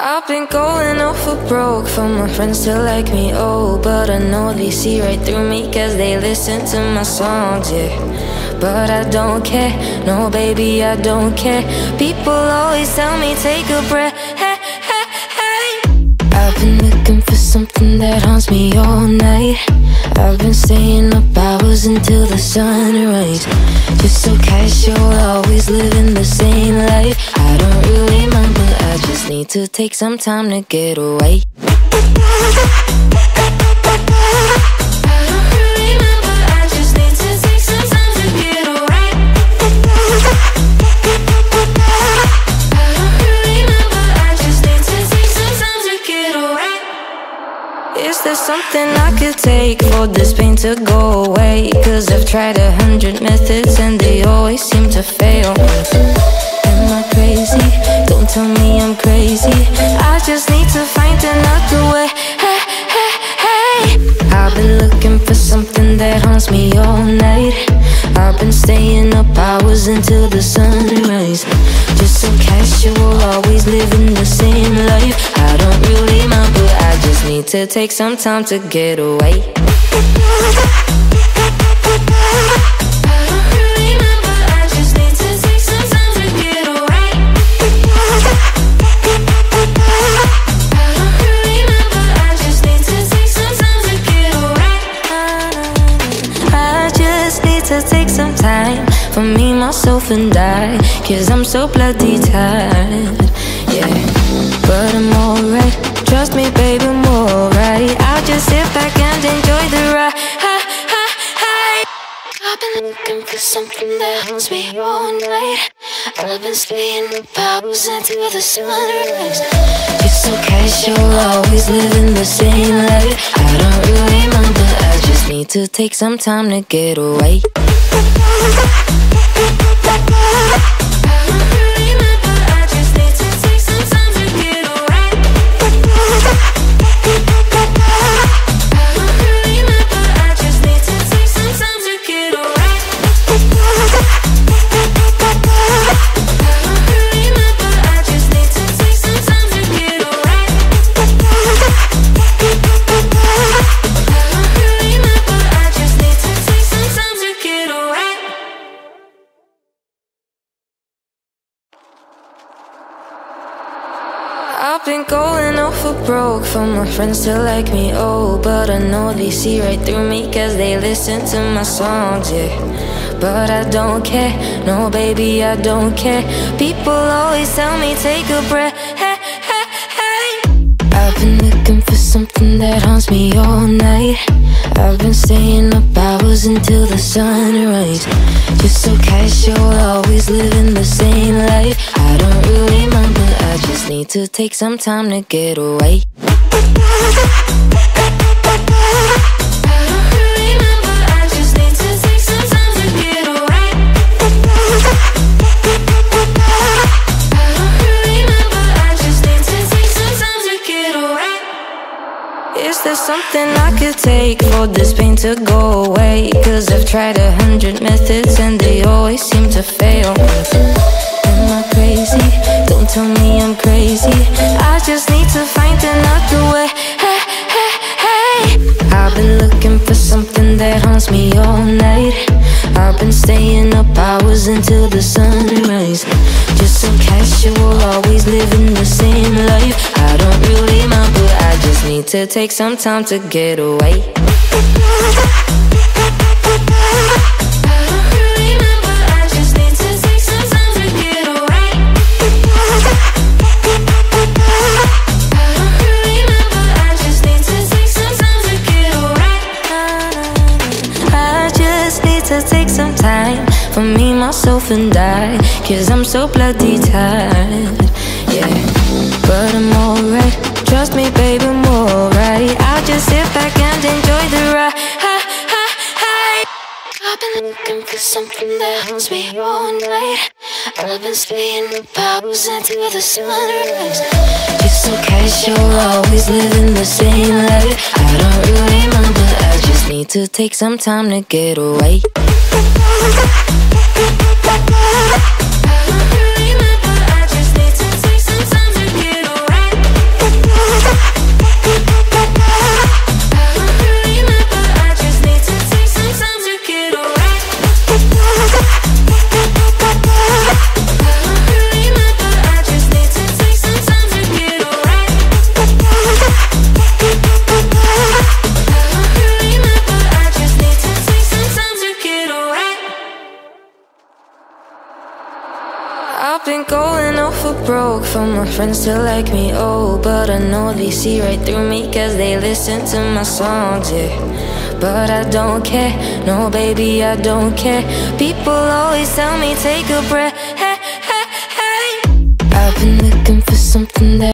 I've been going off for broke for my friends to like me, oh, but I know they see right through me cause they listen to my songs, yeah. But I don't care, no baby, I don't care. People always tell me take a breath, hey, hey, hey. I've been looking for something that haunts me all night. I've been staying up hours until the sunrise. Just so casual, always living the same life. I don't really mind, but I just need to take some time to get away. Is there something I could take for this pain to go away? Cause I've tried 100 methods and they always seem to fail. Am I crazy? Don't tell me I'm crazy. I just need to find another way. Hey, hey, hey. I've been looking for something that haunts me all night. I've been staying up hours until the sunrise. Just so casual, always living the same life. I don't really mind, but I just need to take some time to get away. Take some time for me, myself and I, cause I'm so bloody tired, yeah. But I'm alright, trust me baby, I'm alright. I'll just sit back and enjoy the ride. I've been looking for something that haunts me all night. I've been staying up hours until the sunrise. Just so casual, always living the same life. I don't really mind, but I just need to take some time to get away. I've been going off for broke for my friends to like me, oh, but I know they see right through me cause they listen to my songs, yeah. But I don't care, no baby, I don't care. People always tell me take a breath, hey, hey, hey. I've been looking for something that haunts me all night. I've been staying up hours until the sunrise. Just so casual, always living the same life. I don't really mind, but I just need to take some time to get away. Is there something I could take for this pain to go away? Cause I've tried 100 methods and they always seem to fail. Am I crazy? Don't tell me I'm crazy. I just need to find another way. Hey, hey, hey. I've been looking for something that haunts me all night. I've been staying up hours until the sunrise. Just so casual, always living the same life. I don't really mind, but I just need to take some time to get away. Take some time for me, myself and I, cause I'm so bloody tired, yeah. But I'm alright, trust me baby, I'm alright. I'll just sit back and enjoy the ride. I've been looking for something that haunts me all night. I've been staying up hours until the sunrise. Just so casual, always living the same life. I don't really mind, but I just need to take some time to get away. I don't really mind, but I just need to take some time to get away. been going off for broke for my friends to like me, oh, but I know they see right through me cause they listen to my songs, yeah. But I don't care, no baby, I don't care. People always tell me take a breath, hey, hey, hey. I've been looking for something that